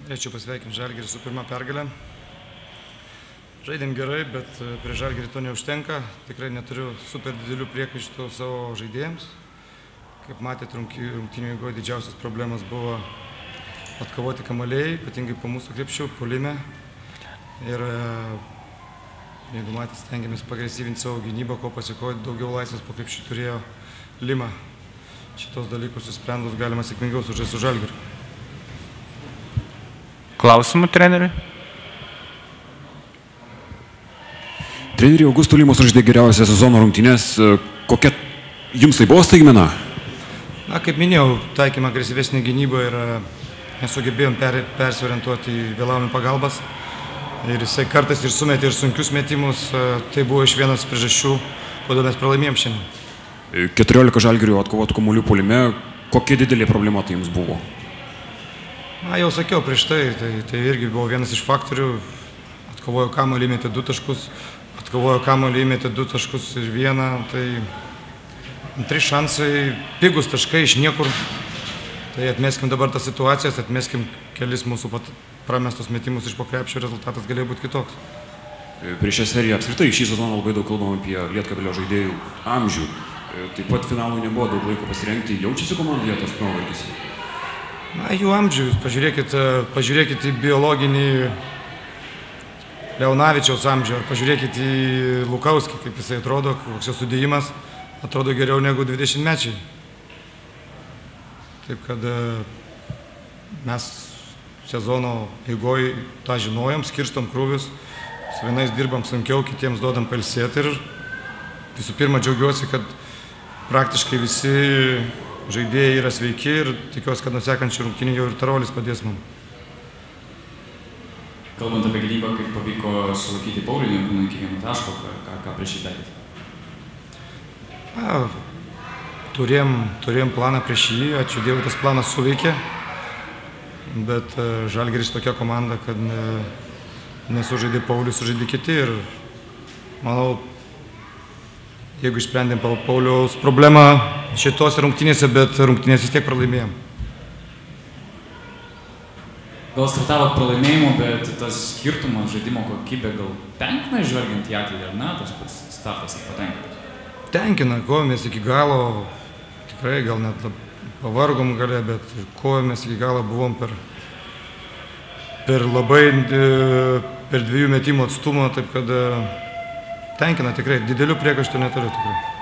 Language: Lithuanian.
Norėčiau pasveikinti Žalgirį su pirma pergalė. Žaidėm gerai, bet prie Žalgirį to neužtenka. Tikrai neturiu super didelių priekaištų savo žaidėjams. Kaip matėte, rungtynių eigoje didžiausias problemas buvo atkovoti kamuoliai, ypatingai po mūsų krepšių, puolime. Ir jeigu matėte, stengiamės pagresyvinti savo gynybą, ko pasiekojo daugiau laisvės po krepšių turėjo Lima. Šitos dalykus įsprendus galima sėkmingiau sužaisti su Žalgiriu. Klausimų treneriui? Treneriui Augusto Limos žaidė geriausią sezono rungtynės. Kokia jums tai buvo staigmena? Na, kaip minėjau, taikėme agresyvesnį gynybą ir nesugebėjom persiorientuoti į vėlavimą pagalbas. Ir jisai kartais ir sumetė ir sunkius metimus. Tai buvo iš vienas priežasčių, kodėl mes pralaimėjom šiandien. 14 Žalgirių atkovotų kamuolių puolime. Kokia didelė problema tai jums buvo? Na, jau sakiau prieš tai irgi buvo vienas iš faktorių. Atkovojo kamuolį, įmetė 2 taškus, atkovojo kamuolį, įmetė 2 taškus ir 1. Tai 3 šansai, pigus taškai iš niekur. Tai atmeskim dabar tas situacijas, atmeskim kelis mūsų pramestus metimus iš po krepšio, rezultatas galėjo būti kitoks. Prieš šią seriją apskritai šį sezoną labai daug kalbam apie Lietkabelio žaidėjų amžių. Taip pat finalui nebuvo daug laiko pasirengti. Jaučiasi komandoje tas nuovargis? Na, jų amžius, pažiūrėkit į biologinį Leonavičiaus amžių, ar pažiūrėkit į Lukauskį, kaip jisai atrodo, koks jo sudėjimas atrodo geriau negu 20-mečiai. Taip kad mes sezono eigoje tą žinojom, skirstom krūvius, su vienais dirbam sunkiau, kitiems duodam pailsėti ir visų pirma džiaugiuosi, kad praktiškai visi žaidėjai yra sveiki ir tikiuosi, kad nuo sekančių rungtynių jau ir Tarolis padės mums. Kalbant apie gynybą, kaip pavyko sulaikyti Paulių Jankūną iki 1 taško, ką prieš jį darėte? Turėjom planą prieš jį, ačiū Dievui, tas planas suveikė, bet Žalgiris tokia komanda, kad nesužaidė Paulius, sužaidė kiti ir manau, jeigu išsprendėm Pauliaus problemą šitos rungtynėse, bet rungtynės vis tiek pralaimėjom. Gal startavot pralaimėjimo, bet tas skirtumas, žaidimo kokybė gal tenkina žvelgiant į ateitį, ar ne, tas pats startas patenkintas? Tenkina, kovėmės iki galo, tikrai gal net pavargom gale, bet kovėmės iki galo, buvom per 2 metimų atstumą, taip kad tenkina tikrai, didelių priekaištų neturiu tikrai.